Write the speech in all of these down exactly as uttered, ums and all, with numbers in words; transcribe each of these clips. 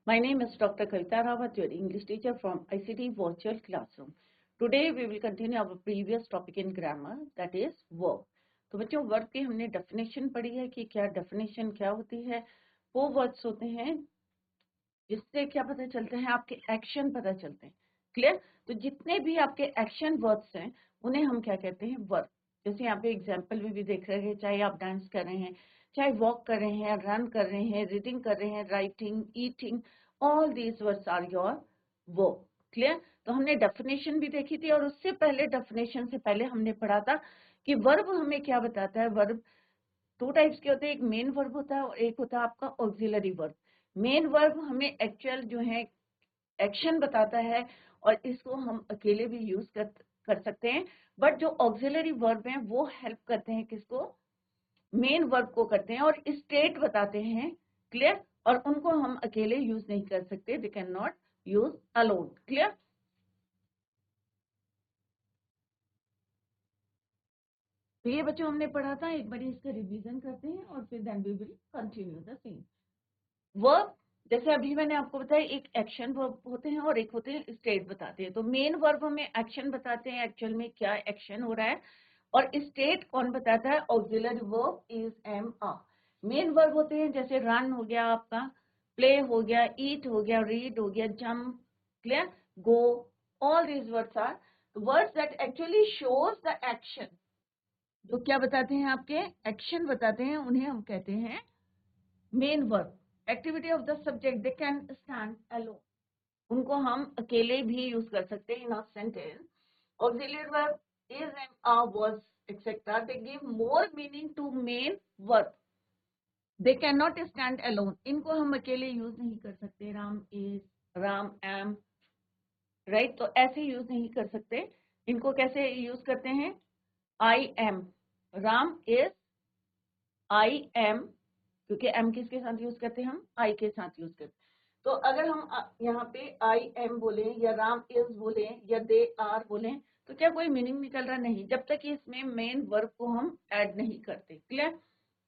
My name is Doctor Kavita Rawat, your English teacher from I C T Virtual Classroom. Today we will continue our previous topic in grammar, that is verb. तो बच्चों verb की हमने definition पढ़ी है कि क्या definition क्या होती है। वो वर्ड्स होते हैं जिससे क्या पता चलते हैं, आपके एक्शन पता चलते हैं। क्लियर? तो जितने भी आपके एक्शन वर्ड्स हैं उन्हें हम क्या कहते हैं, वर्ब। जैसे यहाँ पे एग्जाम्पल में भी देख रहे हैं, चाहे आप डांस कर रहे हैं, चाहे वॉक कर रहे हैं, रन कर रहे हैं, रीडिंग कर रहे हैं, writing, eating, all these words are your verb. Clear? तो हमने डेफिनेशन भी देखी थी, और उससे पहले डेफिनेशन से पहले हमने पढ़ा था कि वर्ब हमें क्या बताता है। वर्ब टू टाइप्स के होते हैं, एक मेन वर्ब होता है और एक होता है आपका ऑक्सिलरी वर्ब। मेन वर्ब हमें एक्चुअल जो है एक्शन बताता है और इसको हम अकेले भी यूज कर कर सकते हैं, बट जो ऑक्सिलरी वर्ब हैं वो हेल्प करते हैं किसको, मेन वर्ब को करते हैं और स्टेट बताते हैं। क्लियर? और उनको हम अकेले यूज नहीं कर सकते, they can not use alone. Clear? तो ये बच्चों हमने पढ़ा था, एक बार इसका रिवीजन करते हैं और फिर then we will continue the same. Verb जैसे अभी मैंने आपको बताया, एक एक्शन वर्ब होते हैं और एक होते हैं स्टेट बताते हैं। तो मेन वर्ब हमें एक्शन बताते हैं, एक्चुअल में क्या एक्शन हो रहा है, और स्टेट कौन बताता है, auxiliary verb is am are. Main verb होते हैं जैसे रन हो गया आपका, प्ले हो गया, ईट हो गया, रीड हो गया, jump, clear, go, all these words are words that actually shows the action. जो क्या बताते हैं, आपके एक्शन बताते हैं, उन्हें हम कहते हैं main verb. Activity of the subject, they can stand alone, उनको हम अकेले भी यूज कर सकते हैं in a sentence. Auxiliary verb is and are was etcetera, they give more meaning to main verb. They can not stand alone, इनको हम अकेले यूज नहीं कर सकते। Ram is, Ram am, right, तो ऐसे यूज नहीं कर सकते। इनको कैसे यूज करते हैं, I am, Ram is, I am, क्योंकि एम किसके साथ यूज करते हैं, हम आई के साथ यूज करते हैं। तो अगर हम यहाँ पे आई एम बोले या राम इज बोले या दे आर बोले, तो क्या कोई मीनिंग निकल रहा, नहीं, जब तक इसमें मेन वर्ब को हम ऐड नहीं करते। क्लियर?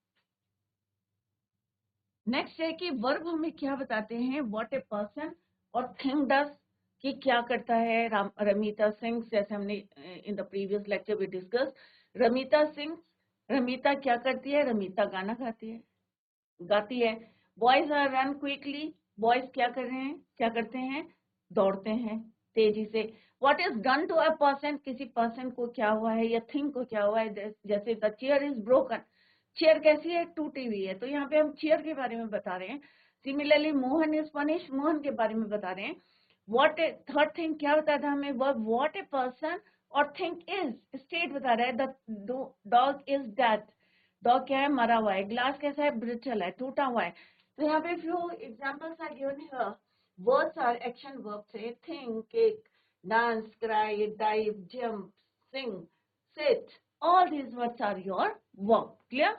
नेक्स्ट है कि वर्ब हमें क्या बताते हैं, व्हाट ए पर्सन और थिंग डज, कि क्या करता है। राम रमीता सिंह, जैसे हमने इन द प्रीवियस लेक्चर भी डिस्कस, रमीता सिंह, रमीता क्या करती है, रमीता गाना गाती है, गाती है। Boys are run quickly, boys क्या कर रहे हैं, क्या करते हैं, दौड़ते हैं तेजी से। What is done to a person, किसी पर्सन को क्या हुआ है या थिंग को क्या हुआ है, जैसे the chair is broken, chair कैसी है, टूटी हुई है, तो यहाँ पे हम चेयर के बारे में बता रहे हैं। Similarly Mohan is punish, Mohan के बारे में बता रहे हैं। व्हाट ए थर्ड थिंग क्या बताया था हमें, वर्ब व्हाट ए पर्सन और थिंग इज, स्टेट बता रहा है। The dog is dead, dog क्या है, मरा हुआ है। ग्लास कैसा है, ब्रिटल है, टूटा हुआ है। तो यहाँ पे few examples are given here. Words are action verbs है, think, kick, dance, cry, dive, jump, sing, sit, all these words are your verb. Clear?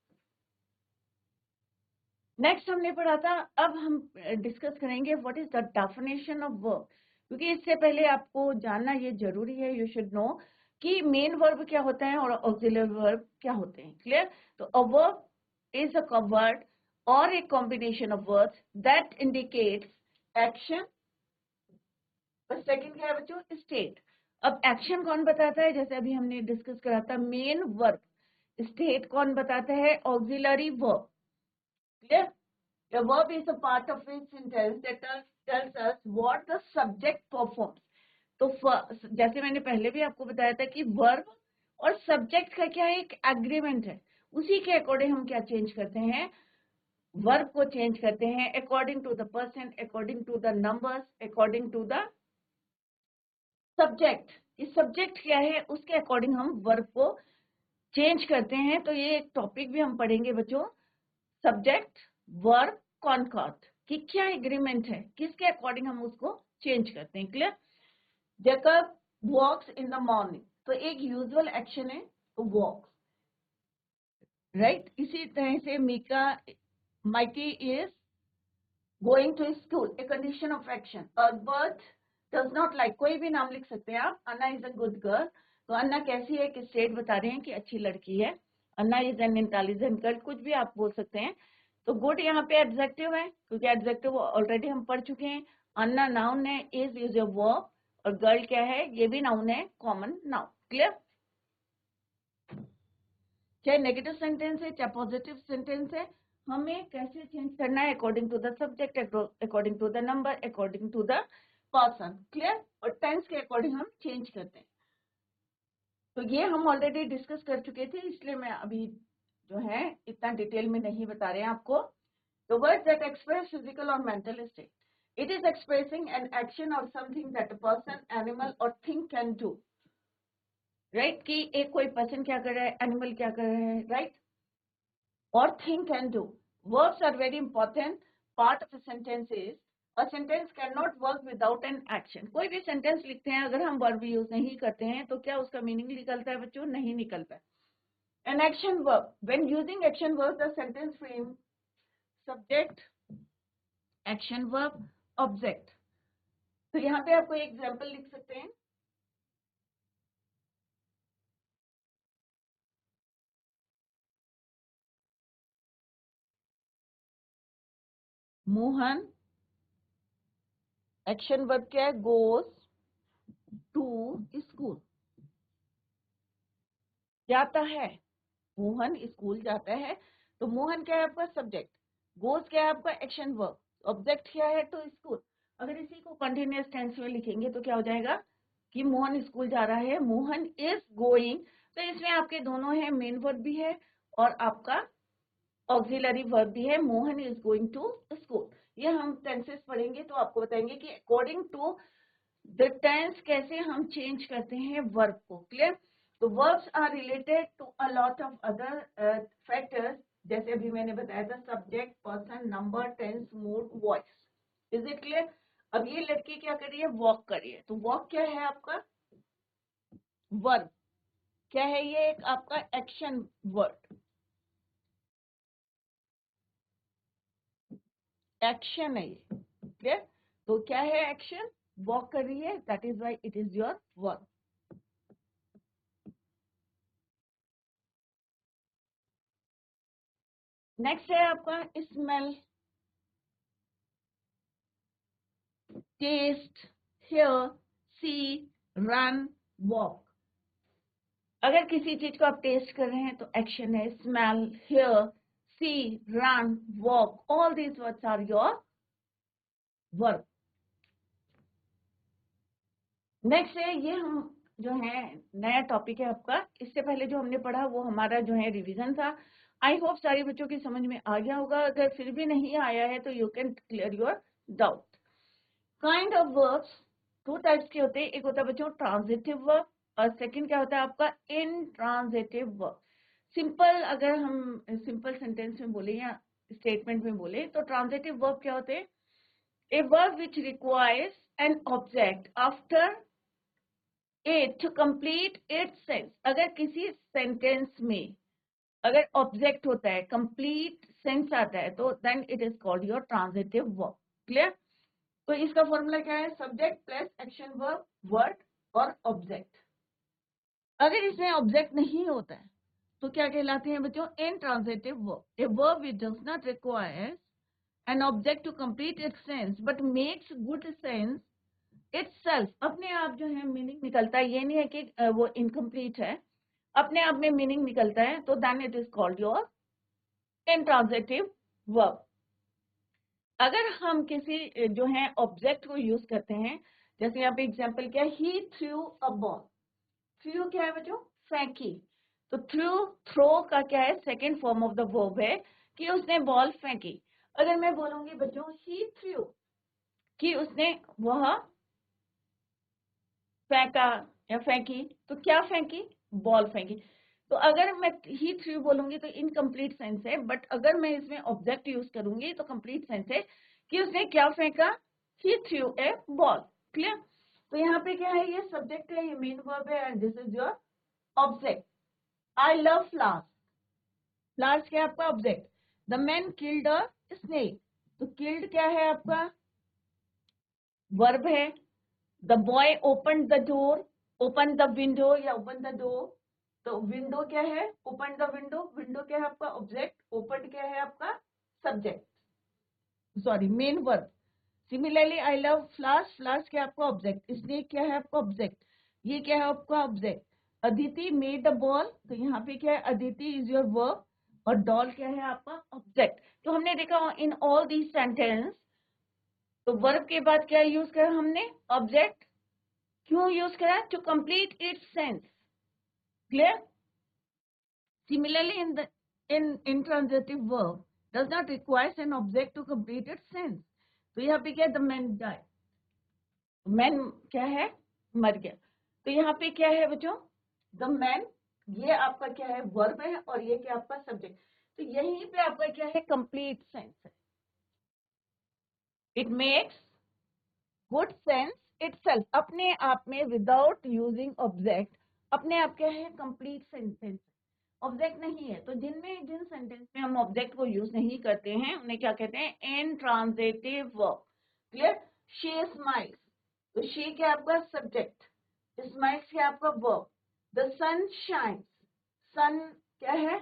Next हमने पढ़ा था, अब हम डिस्कस करेंगे what is the definition of verb, क्योंकि इससे पहले आपको जानना ये जरूरी है, यू शुड नो कि मेन वर्ब क्या होता है और ऑक्सिलरी वर्ब क्या होते हैं। क्लियर? तो a verb is a word और a combination of words that indicates action. Second क्या है बच्चों, स्टेट। अब एक्शन कौन बताता है, जैसे अभी हमने डिस्कस करा था, मेन वर्ब। स्टेट कौन बताता है, auxiliary verb. Clear? A verb is a part of a sentence that tells us what the subject performs. तो जैसे मैंने पहले भी आपको बताया था कि वर्ब और सब्जेक्ट का क्या है, एक एग्रीमेंट है, उसी के अकॉर्डिंग हम क्या चेंज करते हैं, वर्ब को चेंज करते हैं according to the person, according to the numbers, according to the subject. इस सब्जेक्ट क्या है उसके अकॉर्डिंग हम वर्ब को चेंज करते हैं। तो ये एक टॉपिक भी हम पढ़ेंगे बच्चों, सब्जेक्ट वर्ब कॉनकॉर्ड, कि क्या एग्रीमेंट है, किसके अकॉर्डिंग हम उसको चेंज करते हैं। Clear? Jacob walks in the morning, तो एक यूजुअल एक्शन है वॉक्स, राइट। इसी तरह से Mika, Mikey is going to school, a condition of action. Albert does not like, कोई भी नाम लिख सकते हैं आप। Anna is a good girl, तो अन्ना कैसी है, कि स्टेट बता रहे हैं कि अच्छी लड़की है। Anna is an intelligent girl, कुछ भी आप बोल सकते हैं। तो गुड यहाँ पे एडजेक्टिव है, क्योंकि एडजेक्टिव ऑलरेडी हम पढ़ चुके हैं। अन्ना नाउन है, इज इज अ वर्ब, और गर्ल क्या है, ये भी नाउन है, कॉमन नाउन। क्लियर? चाहे नेगेटिव सेंटेंस है चाहे पॉजिटिव सेंटेंस है, हमें कैसे चेंज करना है, according to the subject, according to the number, according to the person. Clear? और टेंस के अकॉर्डिंग हम चेंज करते हैं। तो ये हम ऑलरेडी डिस्कस कर चुके थे, इसलिए मैं अभी जो है इतना डिटेल में नहीं बता रहे हैं आपको। The words that express physical or mental state. It is expressing an action or something that a person, animal or thing can do. Right? कि एक कोई person क्या कर रहा है, animal क्या कर रहा है, right? Or thing can do. Verbs are very important part of a sentence is a sentence cannot work without an action. कोई भी sentence लिखते हैं, अगर हम verb use नहीं करते हैं तो क्या उसका meaning निकलता है बच्चों? नहीं निकलता है। An action verb. When using action verbs, the sentence frame subject, action verb, object. तो यहाँ पे आपको एक एग्जांपल लिख सकते हैं। मोहन, एक्शन वर्ब क्या है, गोज टू स्कूल, जाता है, मोहन स्कूल जाता है। तो मोहन क्या है आपका सब्जेक्ट, गोज क्या है आपका एक्शन वर्ब, ऑब्जेक्ट क्या है तो स्कूल। अगर इसी को कंटिन्यूअस टेंस में लिखेंगे तो क्या हो जाएगा कि मोहन स्कूल जा रहा है, मोहन इज गोइंग। तो इसमें आपके दोनों है, मेन वर्ब भी है और आपका ऑक्सिलरी वर्ब भी है, Mohan is going to school. ये हम टेंसेस पढ़ेंगे तो आपको बताएंगे कि अकॉर्डिंग टू द टेंस कैसे हम चेंज करते हैं वर्ब को। क्लियर? तो verbs are related to a lot of other factors, जैसे अभी मैंने बताया था, subject, person, number, tense, mood, voice. Is it clear? अब ये लड़की क्या कर रही है, वॉक कर रही है। तो वॉक क्या है आपका वर्ब, क्या है ये, एक आपका एक्शन वर्ड, एक्शन है ये। क्लियर? तो क्या है एक्शन, वॉक कर रही है, that is why it is your verb. Next है आपका smell, taste, hear, see, run, walk. अगर किसी चीज को आप टेस्ट कर रहे हैं तो एक्शन है, smell, hear, see, run, walk, all these words are your verb. Next है, ये हम जो है नया टॉपिक है आपका, इससे पहले जो हमने पढ़ा वो हमारा जो है रिवीजन था। आई होप सारे बच्चों की समझ में आ गया होगा। अगर फिर भी नहीं आया है तो you can clear your doubt. Kind of verbs two types के होते हैं, एक होता है बच्चों ट्रांजिटिव वर्ब और सेकंड क्या होता है आपका इनट्रांजिटिव वर्ब। सिंपल अगर हम सिंपल सेंटेंस में बोले या स्टेटमेंट में बोले तो ट्रांजिटिव वर्ब क्या होते हैं, a verb which requires an object after it to complete its sense. अगर किसी सेंटेंस में अगर ऑब्जेक्ट होता है, कंप्लीट सेंस आता है, तो then it is called your transitive verb. Clear? तो इसका फॉर्मूला क्या है, subject plus action verb, word और ऑब्जेक्ट। अगर इसमें ऑब्जेक्ट नहीं होता है तो क्या कहलाते हैं बच्चों, intransitive verb. A verb which does not require an object to complete its sense but makes good sense itself. अपने आप जो है मीनिंग निकलता है, ये नहीं है कि वो इनकम्प्लीट है, अपने आप में मीनिंग निकलता है, तो then it is called your intransitive verb. अगर हम किसी जो है ऑब्जेक्ट को यूज करते हैं, जैसे यहाँ पे एग्जांपल क्या है, he threw a ball. Threw क्या है बच्चों, फेंकी। तो थ्रू, थ्रो का क्या है, second form of the verb है कि उसने बॉल फेंकी। अगर मैं बोलूंगी बच्चों ही थ्रू कि उसने वह फेंका या फेंकी, तो क्या फेंकी, बॉल फेंकी। तो अगर मैं ही थ्रू बोलूंगी तो इनकम्प्लीट सेंस है, बट अगर मैं इसमें ऑब्जेक्ट यूज करूंगी तो कंप्लीट सेंस है कि उसने क्या फेंका, he threw a ball. Clear? तो यहाँ पे क्या है, ये सब्जेक्ट है, ये मेन वर्ब है and this is your object. I love flowers, flowers क्या है आपका object. The man killed a snake, तो किल्ड क्या है आपका वर्ब है। The boy open the door, open the window या ओपन द डोर, तो विंडो क्या है, ओपन द विंडो, विंडो क्या है आपका ऑब्जेक्ट, ओपन क्या है आपका subject, sorry main verb. Similarly I love flowers, flowers क्या आपका ऑब्जेक्ट, स्नेक क्या है आपका ऑब्जेक्ट, ये क्या है आपका object. Aditi made a ball, तो यहाँ पे क्या है, अदिति इज योर वर्ब और डॉल क्या है आपका ऑब्जेक्ट। तो हमने देखा इन ऑल दीज सेंटेंस, तो वर्ब के बाद क्या यूज करा हमने, ऑब्जेक्ट। क्यों यूज करा, to complete its sense, clear. Similarly in the in intransitive verb does not requires an object to complete its sense. तो यहाँ पे क्या, द मैन डाई, मैन क्या है, मर गया। तो यहाँ पे क्या है बच्चों, द मैन, ये आपका क्या है वर्ब है और ये क्या आपका सब्जेक्ट। तो यहीं पे आपका क्या है, कंप्लीट सेंस है। It makes good sense itself, अपने आप में विदाउट यूजिंग ऑब्जेक्ट, अपने आप क्या है, कंप्लीट सेंटेंस, ऑब्जेक्ट नहीं है। तो जिनमें जिन सेंटेंस में हम ऑब्जेक्ट को यूज नहीं करते हैं उन्हें क्या कहते हैं, intransitive verb, clear. She smiles, तो शी क्या आपका सब्जेक्ट, स्माइल्स क्या आपका verb. The sun shines, sun क्या है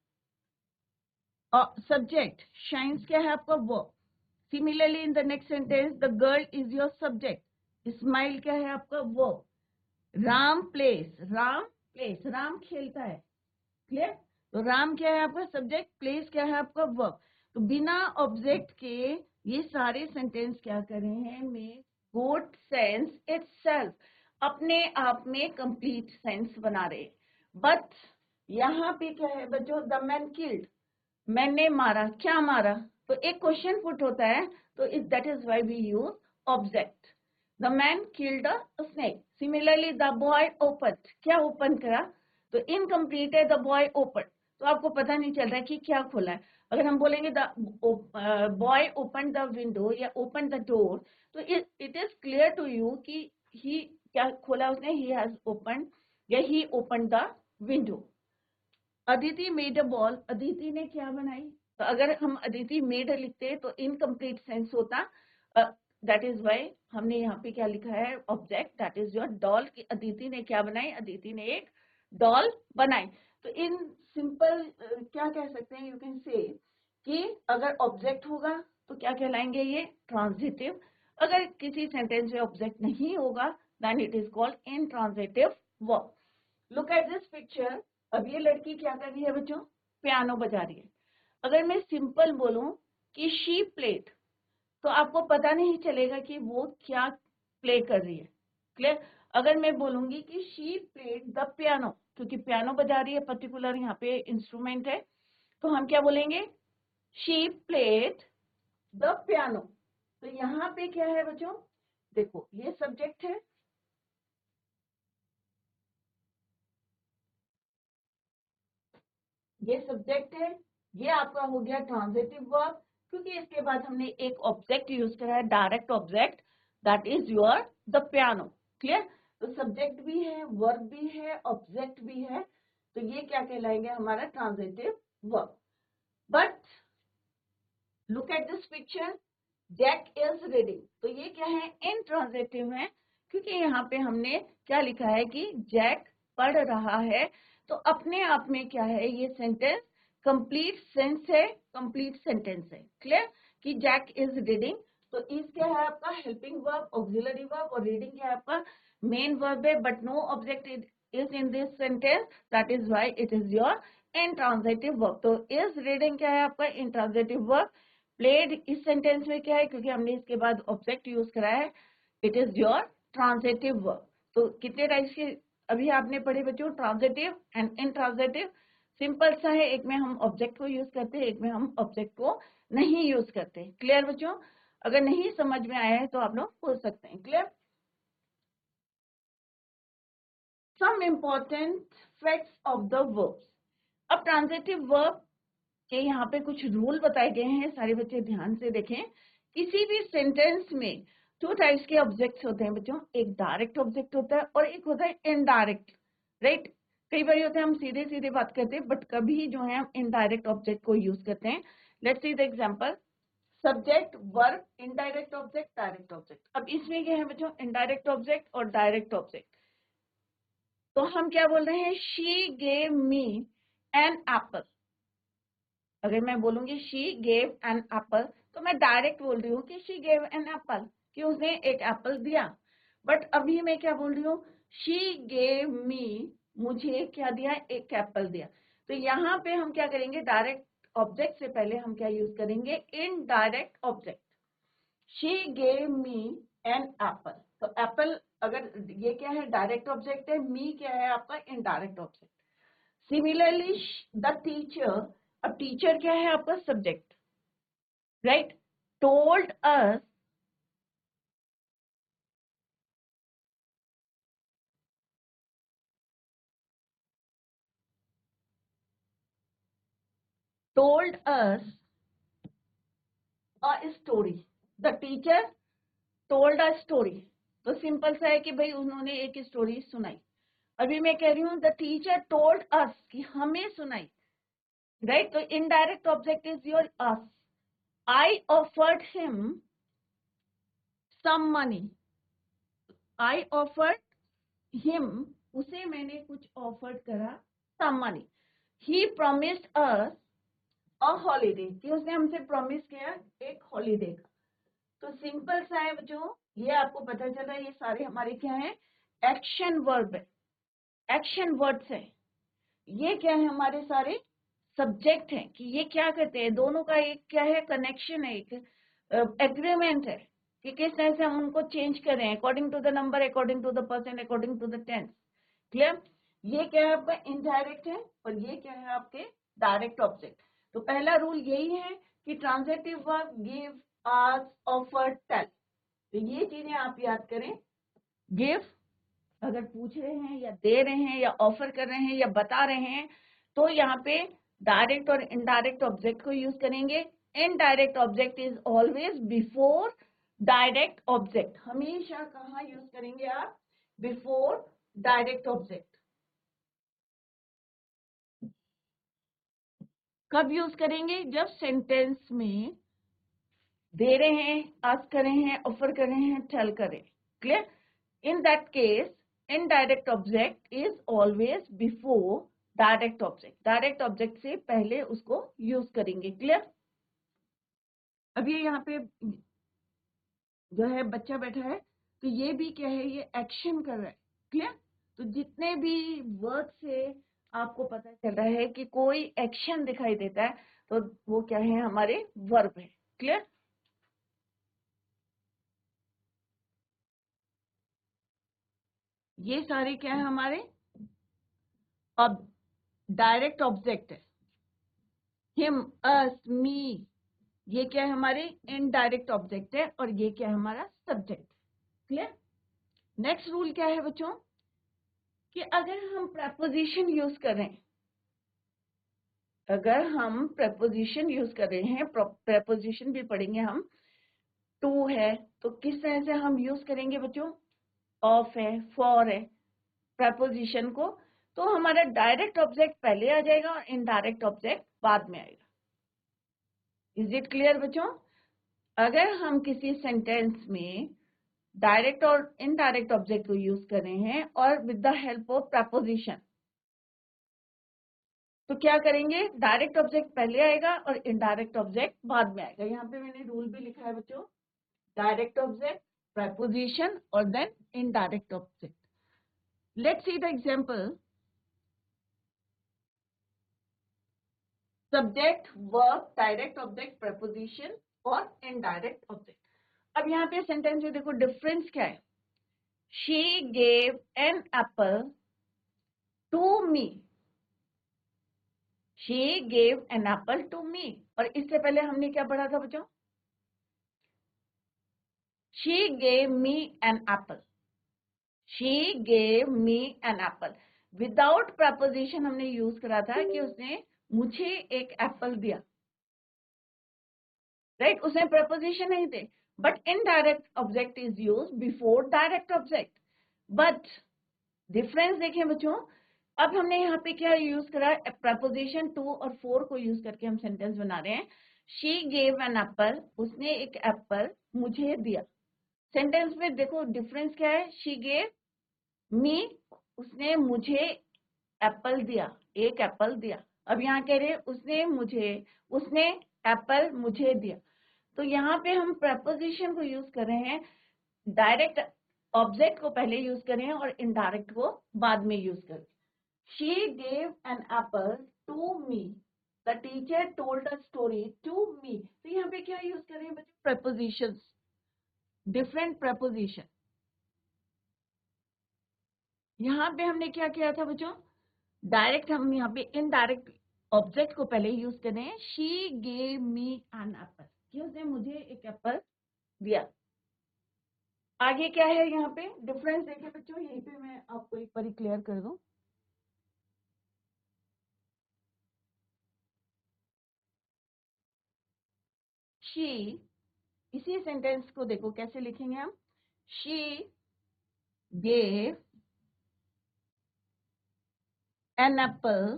सब्जेक्ट, शाइन्स क्या है आपका verb. Similarly in the next sentence, the girl is your subject, smile क्या है आपका verb. Ram plays, Ram plays, Ram खेलता है, क्लियर। तो राम क्या है आपका सब्जेक्ट, प्लेस क्या है आपका वर्ब। तो बिना ऑब्जेक्ट के ये सारे सेंटेंस क्या कर रहे हैं, में गुड सेंस इटसेल्फ, अपने आप में कंप्लीट सेंस बना रहे। बट यहाँ पे क्या है बच्चों, द मैन किल्ड, मैंने मारा, क्या मारा, तो एक क्वेश्चन पुट होता है, तो is that is why we use object. The man killed a snake. Similarly the boy open, क्या ओपन करा, तो इनकम्प्लीट है, द बॉय ओपन, तो आपको पता नहीं चल रहा है कि क्या खोला है। अगर हम बोलेंगे the boy open the window या ओपन द डोर, तो it is clear to you कि ही क्या खोला उसने, ही हैज ओपन या he open the window. Aditi made a ball, Aditi ने क्या बनाई, तो अगर हम अदिति मेड लिखते तो इनकम्प्लीट सेंस होता, दैट इज वाई हमने यहाँ पे क्या लिखा है, object, that is your doll, कि अदिति ने क्या बनाई, अदिति ने एक डॉल बनाई। तो इन सिंपल uh, क्या कह सकते हैं, यू कैन से कि अगर ऑब्जेक्ट होगा तो क्या कहलाएंगे ये, ट्रांजिटिव। अगर किसी सेंटेंस में ऑब्जेक्ट नहीं होगा then it is called intransitive verb. Look at this picture, अब ये लड़की क्या कर रही है बच्चों, पियानो बजा रही है। अगर मैं सिंपल बोलूं कि शी प्लेड, तो आपको पता नहीं चलेगा कि वो क्या प्ले कर रही है, क्लियर। अगर मैं बोलूंगी कि शी प्लेड द पियानो, क्योंकि पियानो बजा रही है, पर्टिकुलर यहाँ पे इंस्ट्रूमेंट है, तो हम क्या बोलेंगे, शी प्लेड द पियानो। तो यहाँ पे क्या है बच्चों, देखो ये सब्जेक्ट है, ये सब्जेक्ट है, ये आपका हो गया ट्रांजिटिव वर्ब, क्योंकि इसके बाद हमने एक ऑब्जेक्ट यूज करा है, direct object, that is your the piano, clear. तो सब्जेक्ट भी है, वर्ब भी है, ऑब्जेक्ट भी है, तो ये क्या कहलाएंगे हमारा transitive verb. But look at this picture, Jack is reading, तो ये क्या है, इनट्रांजिटिव है, क्योंकि यहाँ पे हमने क्या लिखा है कि जैक पढ़ रहा है। तो अपने आप में क्या है, ये सेंटेंस कंप्लीट सेंस है, कंप्लीट सेंटेंस है, क्लियर, कि जैक इज रीडिंग। तो इज क्या है आपका हेल्पिंग वर्ब, ऑक्सिलरी वर्ब, और रीडिंग क्या है आपका मेन वर्ब है, but no object is in this sentence, that is why it is your intransitive verb. तो इज रीडिंग क्या है आपका इंट्रांजिटिव वर्ब। प्लेड इस सेंटेंस में क्या है, क्योंकि हमने इसके बाद ऑब्जेक्ट यूज करा है, it is your transitive verb. तो कितने टाइप्स के अभी आपने पढ़े बच्चों, ट्रांजिटिव एंड इनट्रांजिटिव। सिंपल सा है, एक में हम ऑब्जेक्ट को यूज करते हैं, एक में हम ऑब्जेक्ट को नहीं यूज करते। क्लियर बच्चों, अगर नहीं समझ में आया है तो आप लोग पूछ सकते हैं, clear. Some important facts of the verbs. अब ट्रांजिटिव वर्ब के यहाँ पे कुछ रूल बताए गए हैं, सारे बच्चे ध्यान से देखें। किसी भी सेंटेंस में दो टाइप्स के ऑब्जेक्ट्स होते हैं बच्चों, एक डायरेक्ट ऑब्जेक्ट होता है और एक होता है इनडायरेक्ट, राइट। कई बार होता है हम सीधे सीधे बात करते हैं, बट कभी जो है हम इनडायरेक्ट ऑब्जेक्ट को यूज करते हैं। Let's see the example, subject, verb, indirect object, direct object. अब इसमें क्या है बच्चों, इनडायरेक्ट ऑब्जेक्ट और डायरेक्ट ऑब्जेक्ट। तो हम क्या बोल रहे हैं, she gave me an apple, अगर मैं बोलूंगी शी गेव एन एप्पल, तो मैं डायरेक्ट बोल रही हूँ कि शी गेव एन एप्पल, कि उसने एक एप्पल दिया। बट अभी मैं क्या बोल रही हूँ, शी गेव मी, मुझे क्या दिया, एक एप्पल दिया। तो यहाँ पे हम क्या करेंगे, डायरेक्ट ऑब्जेक्ट से पहले हम क्या यूज करेंगे, indirect object. She gave me an apple, तो एप्पल अगर ये क्या है, डायरेक्ट ऑब्जेक्ट है, मी क्या है आपका indirect object. Similarly the teacher, अब टीचर क्या है आपका subject, right, told us, told us a story, the teacher told a story। तो सिंपल सा है कि भाई उन्होंने एक स्टोरी सुनाई। अभी मैं कह रही हूँ द टीचर टोल्ड अस, कि हमें सुनाई, राइट। तो indirect object is your us. I offered him some money, I offered him, उसे मैंने कुछ ऑफर्ड करा, some money. He promised us a holiday, कि उसने हमसे प्रॉमिस किया एक हॉलीडे का। तो सिंपल सा है बच्चों, ये आपको पता चला, ये सारे हमारे क्या है, एक्शन वर्ब है, एक्शन वर्ड्स है। ये क्या है, हमारे सारे सब्जेक्ट हैं, कि ये क्या करते हैं, दोनों का एक क्या है, कनेक्शन है, एक एग्रीमेंट है, कि किस तरह से हम उनको चेंज करें according to the number, according to the person, according to the tense. Clear. ये क्या है आपका इनडायरेक्ट है, और ये क्या है आपके डायरेक्ट ऑब्जेक्ट। तो पहला रूल यही है कि transitive verb give, ask, offer, tell. तो ये चीजें आप याद करें। गिव अगर पूछ रहे हैं या दे रहे हैं या ऑफर कर रहे हैं या बता रहे हैं, तो यहाँ पे डायरेक्ट और इनडायरेक्ट ऑब्जेक्ट को यूज करेंगे। Indirect object is always before direct object, हमेशा कहाँ यूज करेंगे आप, बिफोर डायरेक्ट ऑब्जेक्ट। कब यूज करेंगे, जब सेंटेंस में दे रहे हैं, आस्क कर रहे हैं, ऑफर कर रहे हैं, टेल कर रहे हैं। Clear. In that case indirect object is always before direct object, direct object से पहले उसको यूज करेंगे। क्लियर। अब ये यहाँ पे जो है बच्चा बैठा है, तो ये भी क्या है, ये एक्शन कर रहा है। क्लियर। तो जितने भी वर्ड से आपको पता चल रहा है कि कोई एक्शन दिखाई देता है, तो वो क्या है, हमारे वर्ब है। क्लियर। ये सारे क्या है हमारे, अब डायरेक्ट ऑब्जेक्ट है। हिम, अस, मी, ये क्या है हमारे इनडायरेक्ट ऑब्जेक्ट है, और ये क्या है हमारा सब्जेक्ट। क्लियर। नेक्स्ट रूल क्या है बच्चों, कि अगर हम प्रपोजिशन यूज करें, अगर हम प्रपोजिशन यूज कर रहे हैं, प्रपोजिशन भी पढ़ेंगे हम, टू है, तो किस तरह से हम यूज करेंगे बच्चों, ऑफ है, फॉर है, प्रपोजिशन को, तो हमारा डायरेक्ट ऑब्जेक्ट पहले आ जाएगा और इनडायरेक्ट ऑब्जेक्ट बाद में आएगा। इज इट क्लियर बच्चों। अगर हम किसी सेंटेंस में डायरेक्ट और इनडायरेक्ट ऑब्जेक्ट को यूज कर रहे हैं और with the help of preposition, तो क्या करेंगे, डायरेक्ट ऑब्जेक्ट पहले आएगा और इनडायरेक्ट ऑब्जेक्ट बाद में आएगा। यहाँ पे मैंने रूल भी लिखा है बच्चों, डायरेक्ट ऑब्जेक्ट, प्रपोजिशन और then indirect object. Let's see the example. Subject, verb, direct object, preposition और इनडायरेक्ट ऑब्जेक्ट। अब यहाँ पे सेंटेंस में देखो डिफरेंस क्या है। She gave an apple to me, she gave an apple to me, और इससे पहले हमने क्या पढ़ा था बच्चों, she gave me an apple, she gave me an apple. Without preposition हमने यूज करा था कि उसने मुझे एक एप्पल दिया, राइट right? उसमें प्रपोजिशन नहीं थे, but indirect object is use before direct object. But difference देखें बच्चों, अब हमने यहाँ पे क्या यूज करा, प्रपोजिशन टू और फोर को यूज करके हम सेंटेंस बना रहे हैं। शी गेव एन एप्पल, उसने एक एप्पल मुझे दिया। सेंटेंस में देखो डिफरेंस क्या है, शी गेव मी, उसने मुझे एप्पल दिया, एक एप्पल दिया। अब यहाँ कह रहे हैं उसने मुझे, उसने एप्पल मुझे दिया। तो यहाँ पे हम प्रपोजिशन को यूज कर रहे हैं, डायरेक्ट ऑब्जेक्ट को पहले यूज करें और इनडायरेक्ट को बाद में यूज करें। She gave an apple to me, the teacher told a story to me. तो यहाँ पे क्या यूज कर रहे हैं बच्चों? Prepositions, different preposition. यहाँ पे हमने क्या किया था बच्चों? डायरेक्ट, हम यहाँ पे इनडायरेक्ट ऑब्जेक्ट को पहले यूज कर रहे हैं। She gave me an apple, कि उसने मुझे एक एप्पल दिया। आगे क्या है यहाँ पे डिफरेंस देखिए बच्चों, यहीं पे मैं आपको एक बार क्लियर कर दूं। शी, इसी सेंटेंस को देखो कैसे लिखेंगे हम। She gave an apple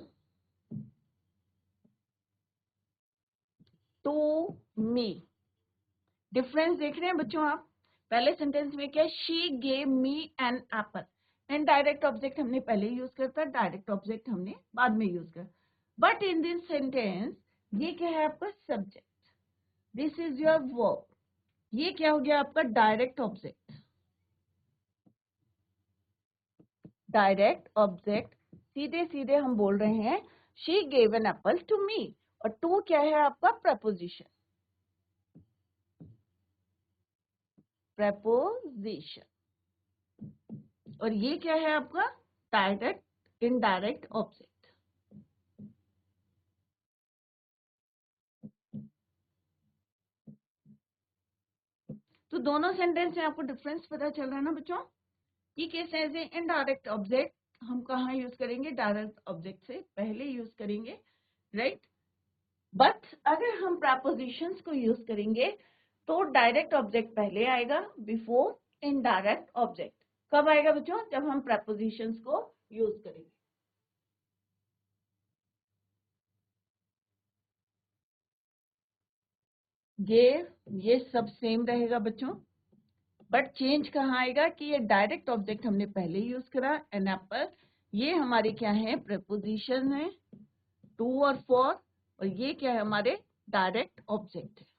to me. Difference देख रहे हैं बच्चों आप? पहले सेंटेंस में क्या, she gave me an apple, indirect object हमने पहले यूज करता, डायरेक्ट ऑब्जेक्ट हमने बाद में यूज कर। बट इन दिस सेंटेंस ये क्या है आपका? Subject, this is your verb. ये क्या हो गया आपका? Direct object, direct object. सीधे सीधे हम बोल रहे हैं she gave an apple to me, और टू क्या है आपका? Preposition, preposition. और ये क्या है आपका? Direct indirect object. तो दोनों सेंटेंस में आपको डिफरेंस पता चल रहा है ना बच्चों? ये कैसे ऐसे इनडायरेक्ट ऑब्जेक्ट हम कहाँ यूज करेंगे? डायरेक्ट ऑब्जेक्ट से पहले यूज करेंगे, राइट। बट अगर हम प्रपोजिशंस को यूज करेंगे तो डायरेक्ट ऑब्जेक्ट पहले आएगा बिफोर इनडायरेक्ट ऑब्जेक्ट। कब आएगा बच्चों? जब हम प्रपोजिशंस को यूज करेंगे। ये ये सब सेम रहेगा बच्चों, बट चेंज कहाँ आएगा कि ये डायरेक्ट ऑब्जेक्ट हमने पहले यूज करा, एन एप्पल। ये हमारे क्या है? प्रपोजिशन है, टू और फोर। और ये क्या है? हमारे डायरेक्ट ऑब्जेक्ट है।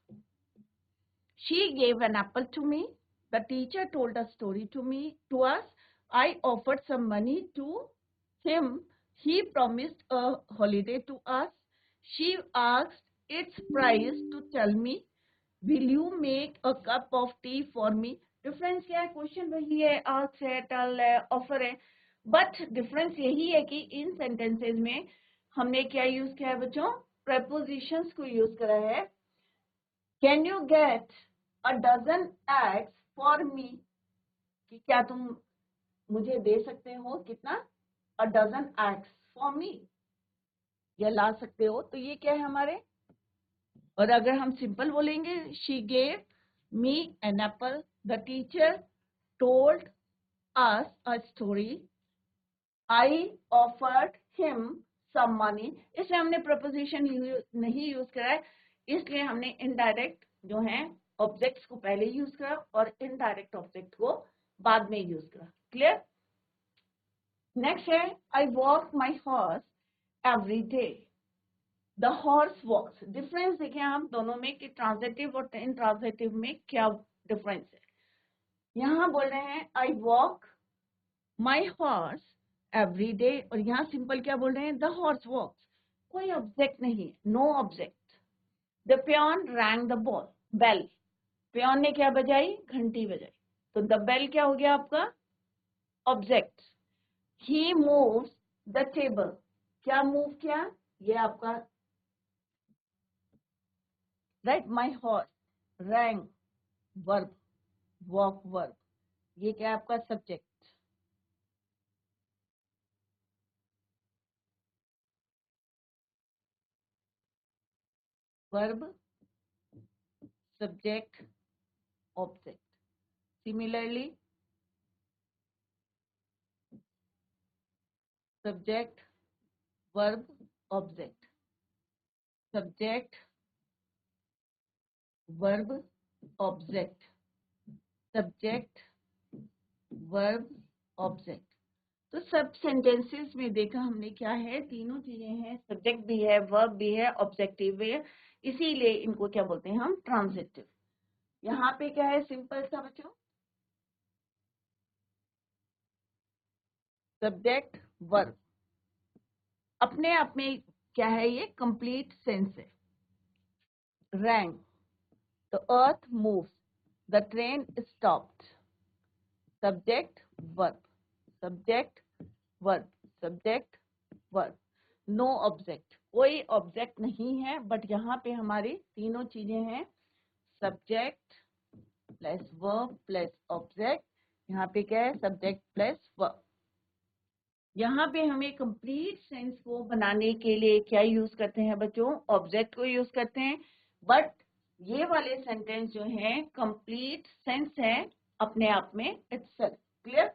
She gave an apple to me. The teacher told a story to me, to us. I offered some money to him. He promised a holiday to us. She asked its price to tell me. Will you make a cup of tea for me? Difference क्या है? Question वही है, ask है, tell है, offer है, but difference यही है कि इन सेंटेंसेस में हमने क्या यूज किया है बच्चों? प्रपोजिशंस को यूज करा है। Can you get a dozen eggs for me, कि क्या तुम मुझे दे सकते हो कितना? A dozen eggs for me, या ला सकते हो। तो ये क्या है हमारे? और अगर हम सिंपल बोलेंगे, she gave me an apple, the teacher told us a story, I offered him some money. इसलिए हमने प्रपोजिशन नहीं यूज करा है, इसलिए हमने इनडायरेक्ट जो है ऑब्जेक्ट्स को पहले यूज करा और इनडायरेक्ट ऑब्जेक्ट को बाद में यूज करा। क्लियर? नेक्स्ट है, I walk my horse every day. The horse walks. Difference देखें आप दोनों में कि ट्रांजिटिव और इंट्रांजिटिव में क्या डिफरेंस है। यहाँ बोल रहे हैं I walk my horse every day, और यहाँ सिंपल क्या बोल रहे हैं? The horse walks. कोई ऑब्जेक्ट नहीं है, no object. The peon rang the ball, bell. Peon ने क्या बजाई? घंटी बजाई। तो द बेल क्या हो गया आपका? Object. He moves the table, क्या मूव किया? ये आपका right. My horse, rang verb, walk verb, ये क्या है आपका? Subject. Verb, subject, object. Similarly subject, verb, object, subject, verb, object, subject, verb, object. तो सब सेंटेंसेस में देखा हमने क्या है, तीनों चीजें हैं, सब्जेक्ट भी है, वर्ब भी है, ऑब्जेक्टिव भी है, इसीलिए इनको क्या बोलते हैं हम, ट्रांजिटिव। यहाँ पे क्या है, सिंपल सा बच्चों, सब्जेक्ट वर्ब अपने आप में क्या है, ये कंप्लीट सेंस है। Rang, the earth moves, the train stopped, subject verb, subject verb, subject verb, no object, कोई ऑब्जेक्ट नहीं है, बट यहाँ पे हमारी तीनों चीजें हैं, subject plus verb plus object. यहाँ पे क्या है, सब्जेक्ट प्लस वर्ब। यहाँ पे हमें कंप्लीट सेंस को बनाने के लिए क्या यूज करते हैं बच्चों, ऑब्जेक्ट को यूज करते हैं, बट ये वाले सेंटेंस जो है कंप्लीट सेंस है अपने आप में itself. Clear?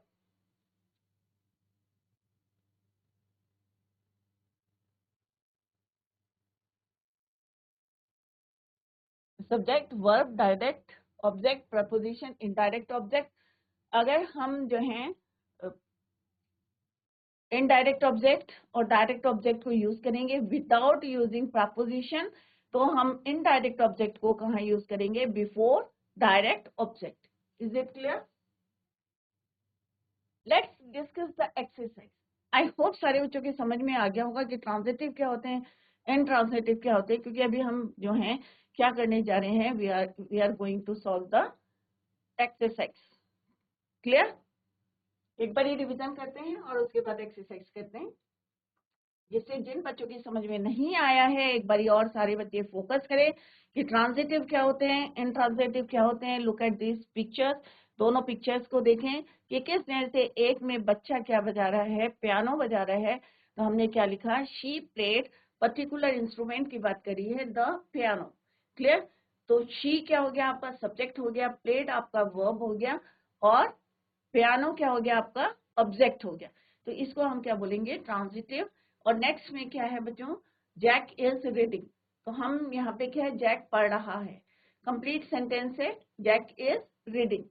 Subject verb direct object preposition indirect object. अगर हम जो है इनडायरेक्ट ऑब्जेक्ट और डायरेक्ट ऑब्जेक्ट को यूज करेंगे विदाउट यूजिंग प्रपोजिशन, तो हम इनडायरेक्ट ऑब्जेक्ट को कहाँ यूज करेंगे, before direct object. Is it clear? Let's discuss the exercise. I hope सारे बच्चों के समझ में आ गया होगा कि ट्रांजिटिव क्या होते हैं, इनट्रांजिटिव क्या होते हैं, क्योंकि अभी हम जो हैं क्या करने जा रहे हैं, we are we are going to solve the exercise. Clear? एक बार ये रिविजन करते हैं और उसके बाद एक्सरसाइज करते हैं, जिससे जिन बच्चों की समझ में नहीं आया है एक बार और सारे बच्चे फोकस करें कि ट्रांजिटिव क्या होते हैं, इनट्रांजिटिव क्या होते हैं। लुक एट दिस पिक्चर्स, दोनों पिक्चर्स को देखें कि किस तरह से, एक में बच्चा क्या बजा रहा है, पियानो बजा रहा है, तो हमने क्या लिखा, शी प्लेड, पर्टिकुलर इंस्ट्रूमेंट की बात करी है, द पियानो। क्लियर? तो शी क्या हो गया आपका, सब्जेक्ट हो गया, प्लेड आपका वर्ब हो गया, और पियानो क्या हो गया आपका, ऑब्जेक्ट हो गया। तो इसको हम क्या बोलेंगे, ट्रांजिटिव। और नेक्स्ट में क्या है बच्चों, जैक इज रीडिंग, तो हम यहाँ पे क्या है, जैक पढ़ रहा है, कंप्लीट सेंटेंस है, जैक इज रीडिंग।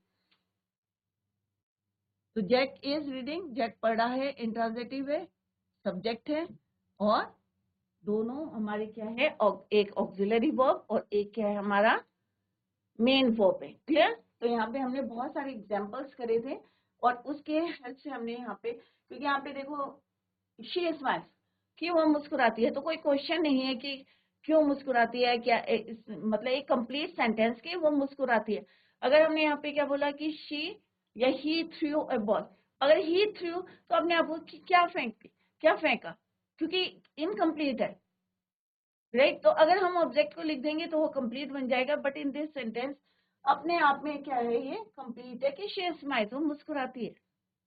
तो जैक इज रीडिंग, जैक पढ़ रहा है, इंट्रांजिटिव है, सब्जेक्ट है, और दोनों हमारे क्या है, एक ऑक्सिलरी वर्ब और एक क्या है हमारा मेन वर्ब है। क्लियर? तो यहाँ पे हमने बहुत सारे एग्जांपल्स करे थे और उसके हेल्प से हमने यहाँ पे, क्योंकि यहाँ पे देखो शी स्माइल्स, क्यों वो मुस्कुराती है, तो कोई क्वेश्चन नहीं है कि क्यों मुस्कुराती है, क्या ए, इस, मतलब एक कंप्लीट सेंटेंस की वो मुस्कुराती है। अगर हमने यहाँ पे क्या बोला कि शी या ही थ्रू अ बॉल, अगर ही थ्रू तो अपने आप को क्या फेंक क्या फेंका, क्योंकि इनकम्प्लीट है, राइट? तो अगर हम ऑब्जेक्ट को लिख देंगे तो वो कंप्लीट बन जाएगा, बट इन दिस सेंटेंस अपने आप में क्या है, ये कंप्लीट है कि शी स्माइल्स, वो मुस्कुराती है।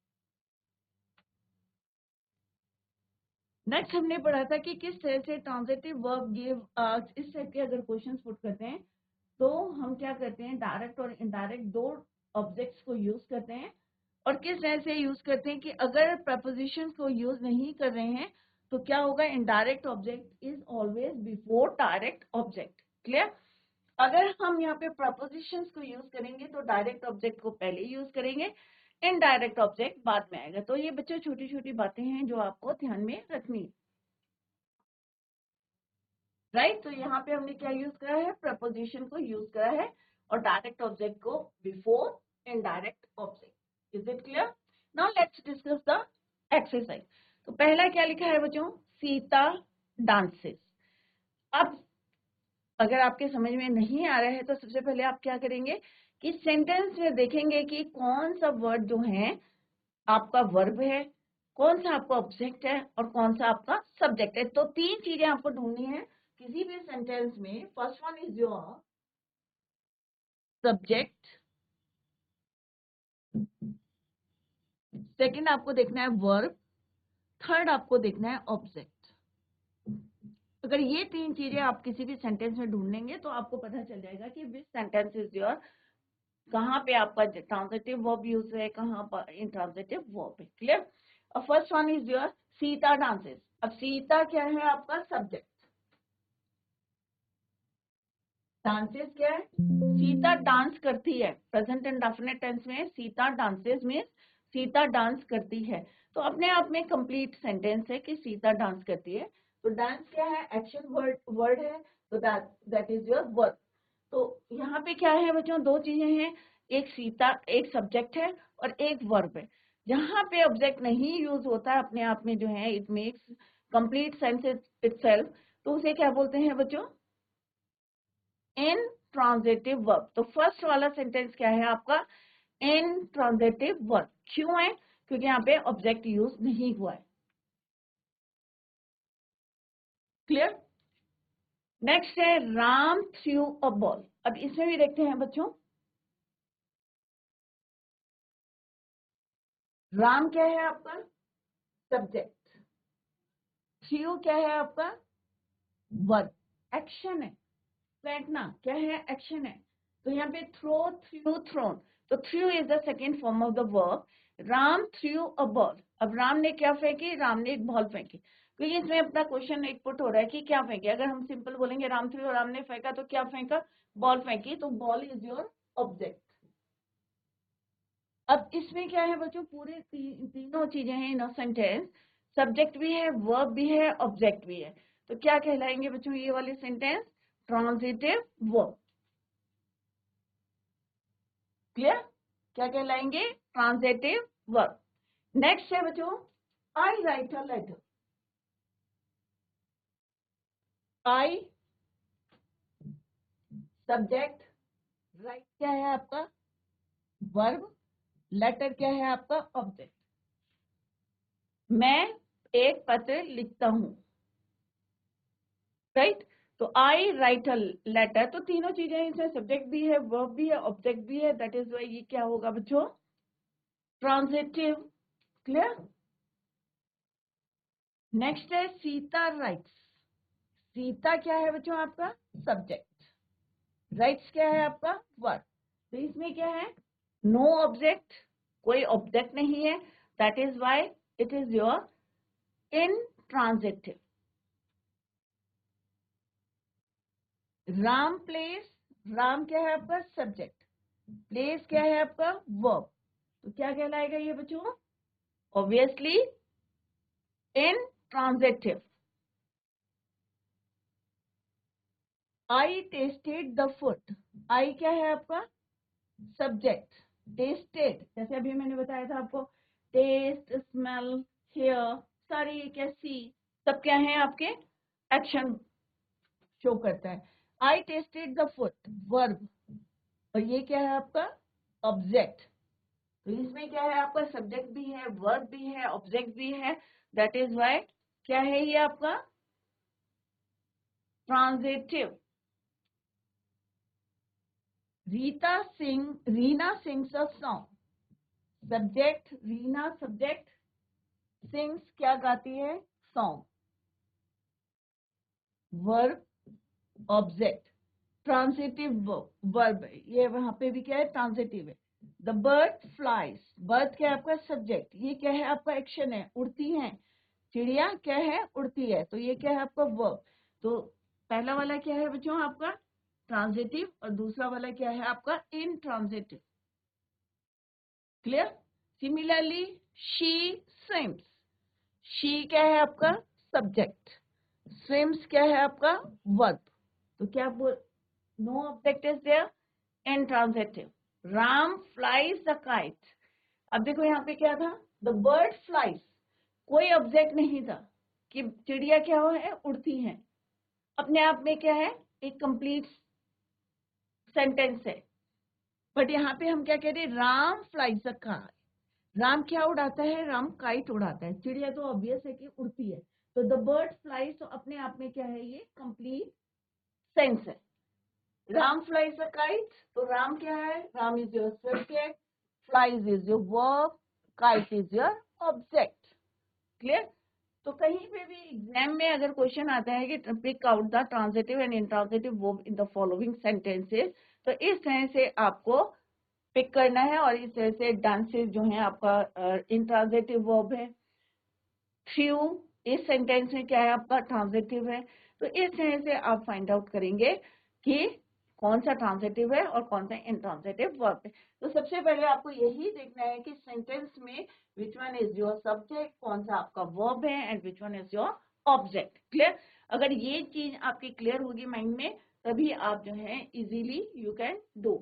नेक्स्ट हमने पढ़ा था कि किस तरह से ट्रांजिटिव वर्ब गिव, इस टाइप के अगर क्वेश्चंस पुट करते हैं तो हम क्या करते हैं, डायरेक्ट और इनडायरेक्ट दो ऑब्जेक्ट्स को यूज करते हैं, और किस तरह से यूज करते हैं कि अगर प्रपोजिशन को यूज नहीं कर रहे हैं तो क्या होगा, indirect object is always before direct object. Clear? अगर हम यहाँ पे प्रपोजिशंस को यूज करेंगे तो डायरेक्ट ऑब्जेक्ट को पहले यूज करेंगे, इनडायरेक्ट ऑब्जेक्ट बाद में आएगा। तो ये बच्चों छोटी छोटी बातें हैं जो आपको ध्यान में रखनी है, राइट? तो यहाँ पे हमने क्या यूज करा है, प्रपोजिशन को यूज करा है, और डायरेक्ट ऑब्जेक्ट को before indirect object. Is it clear? Now let's discuss the exercise. तो पहला क्या लिखा है बच्चों, सीता डांसेस। अब अगर आपके समझ में नहीं आ रहा है तो सबसे पहले आप क्या करेंगे कि सेंटेंस में देखेंगे कि कौन सा वर्ड जो है आपका वर्ब है, कौन सा आपका ऑब्जेक्ट है, और कौन सा आपका सब्जेक्ट है। तो तीन चीजें आपको ढूंढनी है किसी भी सेंटेंस में। First one is your subject, second आपको देखना है वर्ब, थर्ड आपको देखना है ऑब्जेक्ट। अगर ये तीन चीजें आप किसी भी सेंटेंस में ढूंढ लेंगे तो आपको पता चल जाएगा कि विच सेंटेंस इज योर, कहाँ पे आपका ट्रांजिटिव वर्ब यूज है, कहाँ पर इंट्रांजिटिव वर्ब है। क्लियर? और first one is your Sita dances. अब सीता क्या है आपका सब्जेक्ट, डांसेस क्या है, सीता डांस करती है, प्रेजेंट एंड डेफिनेट टेंस में Sita dances means Sita dance करती है, तो अपने आप में कंप्लीट सेंटेंस है कि सीता डांस करती है। तो डांस क्या है, एक्शन वर्ड वर्ड है, तो that that is your verb. तो यहाँ पे क्या है बच्चों, दो चीजें हैं, एक सीता, एक सब्जेक्ट है और एक वर्ब है। जहाँ पे ऑब्जेक्ट नहीं यूज होता है अपने आप में जो है, it makes complete sense itself, तो उसे क्या बोलते हैं बच्चों, इन ट्रांजिटिव वर्ब। तो फर्स्ट वाला सेंटेंस क्या है आपका, इन ट्रांजिटिव वर्ब। क्यों है, क्योंकि यहाँ पे ऑब्जेक्ट यूज नहीं हुआ है। क्लियर। नेक्स्ट है राम थ्रू अ बॉल। अब इसमें भी देखते हैं बच्चों, राम क्या है आपका, सब्जेक्ट, थ्रू क्या है आपका, वर्ब, एक्शन है, फेंकना क्या है, एक्शन है। तो यहाँ पे थ्रो, थ्रू, थ्रोन, तो threw is the second form of the verb. Ram threw a ball, अब राम ने क्या फेंकी, राम ने एक बॉल फेंकी, क्योंकि इसमें अपना क्वेश्चन एक पुट हो रहा है कि क्या फेंके। अगर हम सिंपल बोलेंगे राम थ्रू, राम ने फेंका, तो क्या फेंका, बॉल फेंकी, तो बॉल इज योर ऑब्जेक्ट। अब इसमें क्या है बच्चों, पूरे ती, तीनों चीजें हैं इन सेंटेंस, सब्जेक्ट भी है, वर्ब भी है, ऑब्जेक्ट भी है। तो क्या कहलाएंगे बच्चों ये वाले सेंटेंस, ट्रांजिटिव वर्ब। क्लियर, क्या कहलाएंगे, ट्रांजिटिव वर्ब। नेक्स्ट है बच्चों, I write a letter. I subject, write क्या है आपका, वर्ब, लेटर क्या है आपका, ऑब्जेक्ट। मैं एक पत्र लिखता हूं, राइट। तो आई राइट अ लेटर, तो तीनों चीजें इसमें, सब्जेक्ट भी है, वर्ब भी है, ऑब्जेक्ट भी है, दैट इज वाई ये क्या होगा बच्चों, ट्रांजिटिव। क्लियर। नेक्स्ट है सीता राइट्स। सीता क्या है बच्चों आपका, सब्जेक्ट, राइट्स क्या है आपका, वर्ब। तो इसमें क्या है, नो ऑब्जेक्ट, कोई ऑब्जेक्ट नहीं है, that is why it is your intransitive. Ram plays, Ram क्या है आपका, सब्जेक्ट, प्लेस क्या है आपका, वर्ब। तो क्या कहलाएगा ये बच्चों, obviously intransitive. I tested the food, I क्या है आपका, सब्जेक्ट, टेस्टेड जैसे अभी मैंने बताया था आपको, टेस्ट, स्मेल, हियर, सारी ये क्या, सी, सब क्या है आपके, एक्शन शो करता है। I tested the food, verb, और ये क्या है आपका, ऑब्जेक्ट। तो इसमें क्या है आपका, सब्जेक्ट भी है, वर्ब भी है, ऑब्जेक्ट भी है, दैट इज वाई क्या है ये आपका, transitive. Rita Singh, Reena sings a song, subject, Reena subject, sings क्या गाती है, song, verb, object, transitive verb है ये, वहां पे भी क्या है, ट्रांजिटिव है। द बर्ड फ्लाइज, बर्ड क्या है आपका, सब्जेक्ट, ये क्या है आपका, एक्शन है, उड़ती है, चिड़िया क्या है, उड़ती है, तो ये क्या है आपका, वर्ब। तो पहला वाला क्या है बच्चों आपका, ट्रांजिटिव, और दूसरा वाला क्या है आपका, intransitive. Clear. Similarly she swims, she क्या है आपका, सब्जेक्ट, स्विम्स क्या है आपका, वर्ब। तो क्या बोल, no object is there, intransitive. Ram flies the kite, अब देखो यहाँ पे क्या था, द बर्ड फ्लाइज, कोई ऑब्जेक्ट नहीं था कि चिड़िया क्या हो है, उड़ती है, अपने आप में क्या है, एक कंप्लीट सेंटेंस है। बट यहाँ पे हम क्या कह रहे हैं, Ram flies the kite, Ram क्या उड़ाता है, राम काइट उड़ाता है, चिड़िया तो ऑब्वियस है कि उड़ती है, तो द बर्ड फ्लाइज, तो अपने आप में क्या है, ये कंप्लीट सेंस है। राम फ्लाइज अ काइट, तो राम क्या है, Ram is your subject, flies is your verb, kite is your object. Clear. तो कहीं पे भी एग्जाम में अगर क्वेश्चन आता है कि pick out the transitive and intransitive verb in the following sentences, तो इस तरह से आपको पिक करना है, और इस तरह से डांसेस जो है आपका इंट्रांजिटिव वर्ब है, थ्रू इस सेंटेंस में क्या है आपका, ट्रांजिटिव है। तो इस तरह से आप फाइंड आउट करेंगे कि कौन सा ट्रांजिटिव है और कौन सा इंट्रांजिटिव वर्ब है। तो सबसे पहले आपको यही देखना है कि सेंटेंस में which one is your subject, कौन सा आपका वर्ब है, and which one is your object. Clear? अगर ये चीज आपकी क्लियर होगी माइंड में, तभी आप जो है इजीली यू कैन डू।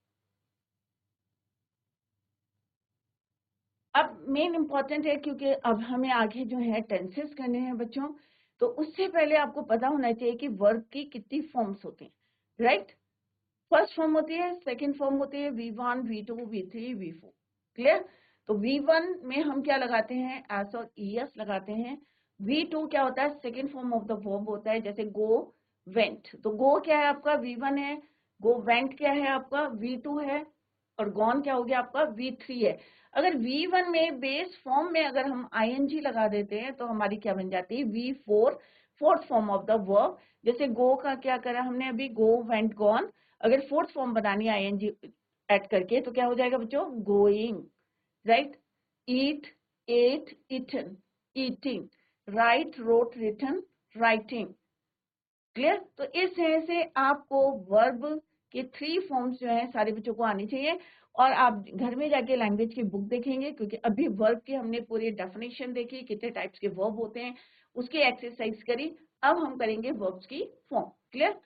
अब मेन इंपॉर्टेंट है, क्योंकि अब हमें आगे जो है टेंसेस करने हैं बच्चों, तो उससे पहले आपको पता होना चाहिए कि वर्ब की कितनी फॉर्म्स होती हैं, राइट? फर्स्ट फॉर्म होती है, सेकंड फॉर्म होती है V one, V two, V three, V four. Clear? तो वी वन में हम क्या लगाते हैं, एस और ईएस लगाते हैं। वी टू क्या होता है, second form of the verb होता है, जैसे गो, वेंट। तो गो क्या है आपका, वी वन है। गो वेंट क्या है आपका, वी टू है। और गॉन क्या हो गया आपका, वी थ्री है। अगर वी वन में बेस फॉर्म में अगर हम आईएनजी लगा देते हैं तो हमारी क्या बन जाती है, V four, fourth form of the verb. जैसे गो का क्या करा हमने अभी, गो, वेंट, गॉन। अगर फोर्थ फॉर्म बनानी है आईएनजी ऐड करके तो क्या हो जाएगा बच्चों, going, right? Eat, ate, eaten, eating. Right, wrote, written, writing. Clear? तो इस तरह से आपको वर्ब के थ्री फॉर्म्स जो है सारे बच्चों को आनी चाहिए। और आप घर में जाके लैंग्वेज की बुक देखेंगे, क्योंकि अभी वर्ब की हमने पूरी डेफिनेशन देखी, कितने टाइप्स के वर्ब होते हैं, उसकी एक्सरसाइज करी। अब हम करेंगे वर्ब्स की फॉर्म। क्लियर?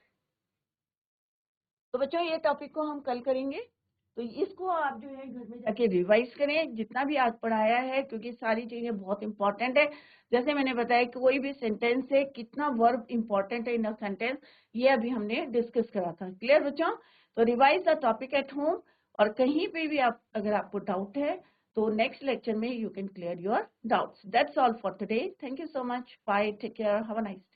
तो बच्चों ये टॉपिक को हम कल करेंगे, तो इसको आप जो है घर में जाके रिवाइज करें जितना भी आज पढ़ाया है, क्योंकि सारी चीजें बहुत इंपॉर्टेंट है। जैसे मैंने बताया कि कोई भी सेंटेंस है, कितना वर्ब इंपॉर्टेंट है इन अ सेंटेंस, ये अभी हमने डिस्कस करा था। क्लियर बच्चों? तो revise the topic at home, और कहीं पे भी आप अगर आपको डाउट है तो नेक्स्ट लेक्चर में you can clear your doubts. That's all for today. Thank you so much. Bye, take care, have a nice